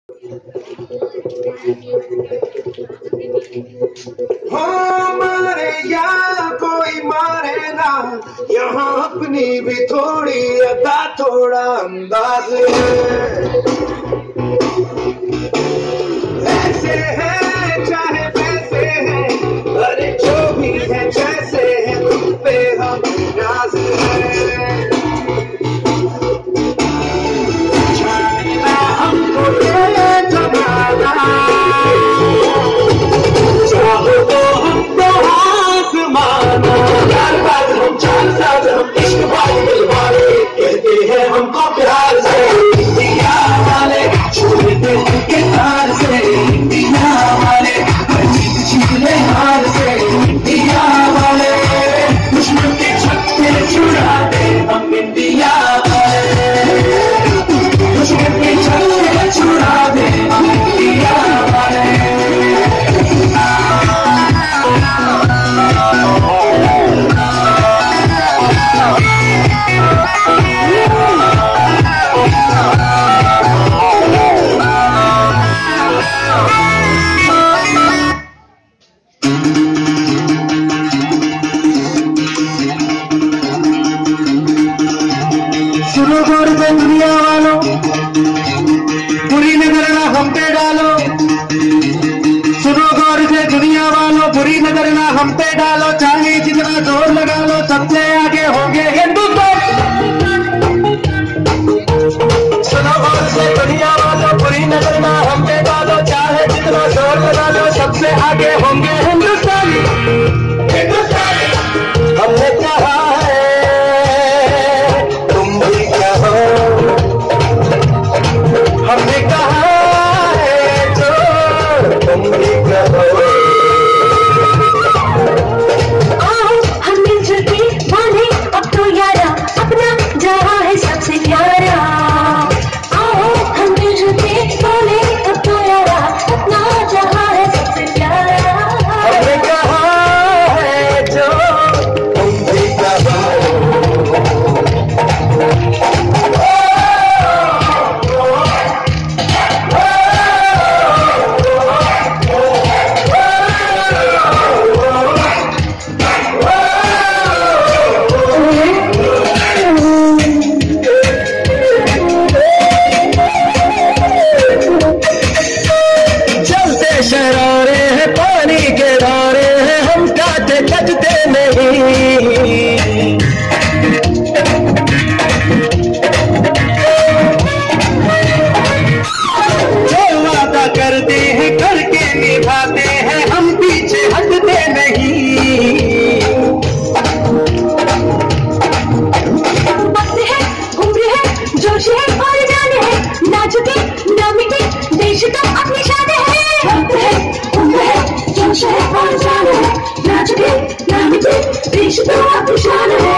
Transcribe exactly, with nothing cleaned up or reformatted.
मारे या कोई मारे ना, यहाँ अपनी भी थोड़ी अदा थोड़ा अंदाज है। ऐसे है चाहे वैसे है, अरे जो भी है जैसे है, तुम पे हम नाज है। छाना हमको ये जमाना, चाहो तो हमको आसमाना। यार बात हम चार साथ हम इश्क वाले दिल वाले, कहते हैं हमको प्यार से। इंडिया वाले छोड़ते उनके तार से, इंडिया वाले जीत जीत ले हार से। इंडिया वाले दुश्मन के छक्के छुड़ा दे हम, इंडिया वाले दुश्मन के छक्के छुड़ा दे हम, इंडिया वाले। सुनो गौर से दुनिया वालों, बुरी नजर ना हम पे डालो। सुनो गौर से दुनिया वालों, बुरी नजर ना हम पे डालो। चाहे जितना जोर लगा लो, सबसे आगे होंगे हिंदुस्तान। सुनो गौर से दुनिया वालों, बुरी नजर ना हम पे डालो। चाहे जितना जोर लगा लो, सबसे आगे होंगे हिंदुस्तान। हमने कहा हमने कहा है जो तुम भी कहो। आओ हम मिलजुल के बांधे अब तो यारा, अपना जहां है सबसे प्यारा। आओ हम मिलजुल के बांधे अब तो यारा, अपना जहां है सबसे प्यारा। हमने कहा है जो तुम भी कहो। शरारे हैं पानी के धारे हैं, हम काटे कटते नहीं। जो वादा करते हैं करके निभाते हैं, हम पीछे हटते नहीं। वक्त है, उम्र है, जोश है और जान है, ना झुके ना मिटे देश तो अपनी शान है। वक्त है, उम्र है, जोश है और जान है, ना झुके ना मिटे देश तो अपनी शान है।